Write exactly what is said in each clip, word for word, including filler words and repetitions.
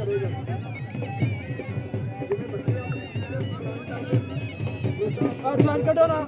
चल कटो ना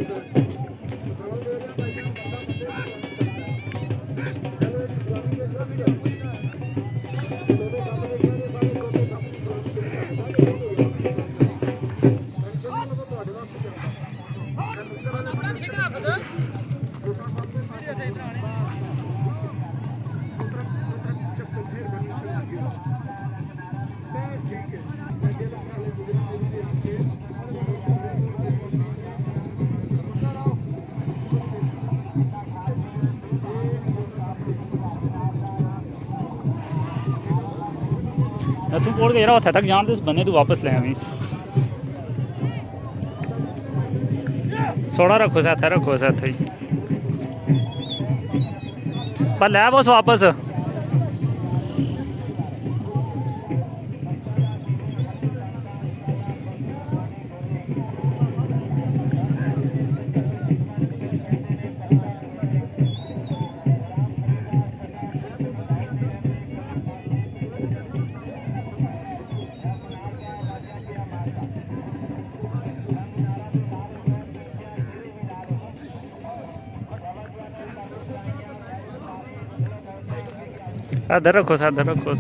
तू कोड़ के रहा थक जान दे बने तू वापस ले आवीस सोड़ा रखो साथ रखो साथ ही पर ले बस वापस अधर रखो अधर रखो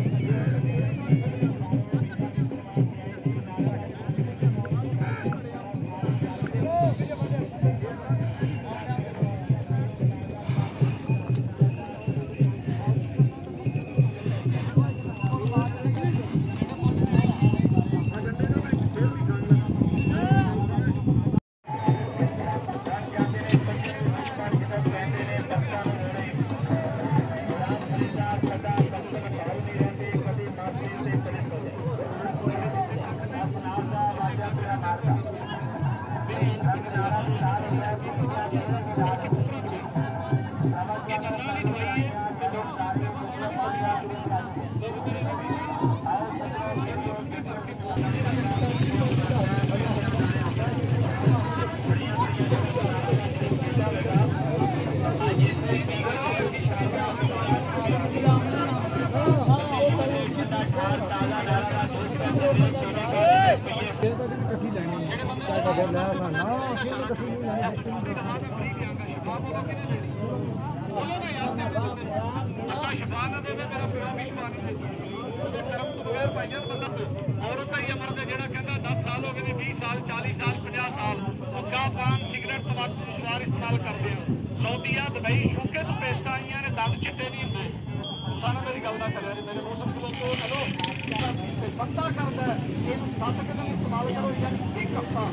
औरत का ही अमर है जेड़ा कहता दस साल हो गए बीस साल चालीस साल पचास साल अफगान पान सिगरेट तंबाकू सवार इस्तेमाल करते हैं सऊदीया दुबई यूके तो पेस्ट आई ने दंद चिट्टे नहीं होंगे सारा मेरी गल ना कर मेरे मौसम को चलो पता करता है सत्त कदम इस्तेमाल करो यानी एक हफ्ता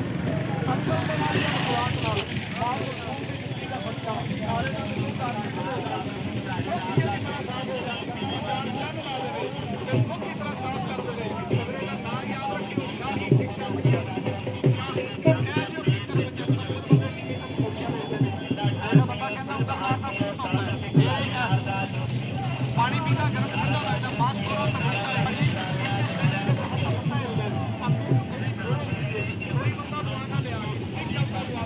पानी पीता गर्म ठंडा लगता मास्क करो तो कोई बंदा दुआ ना ले एक चलता दुआ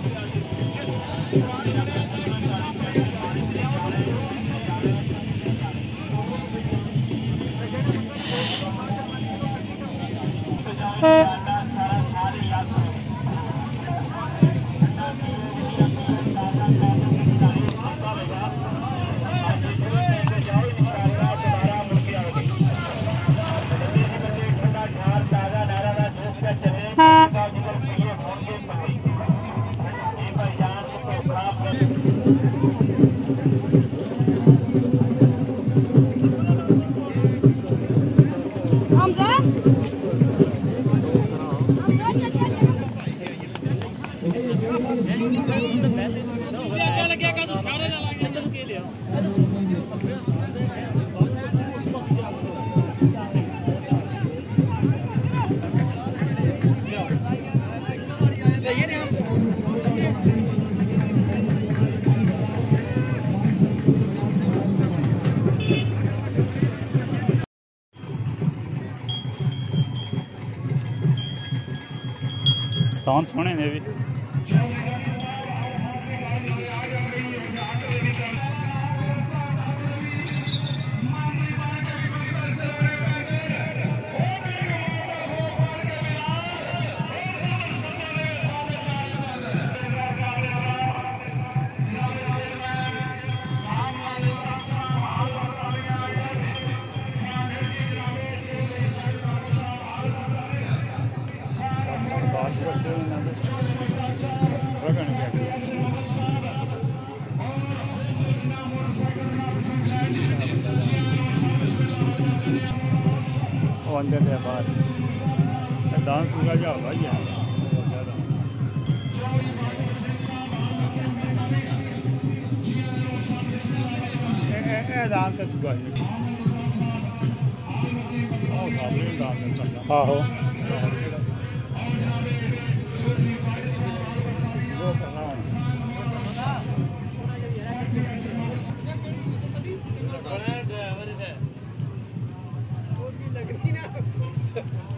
साउंड सोने ने भी वो अंदर से बाहर दान पूरा जा होगा ही है दान से चुका है आहो ड्राइवर है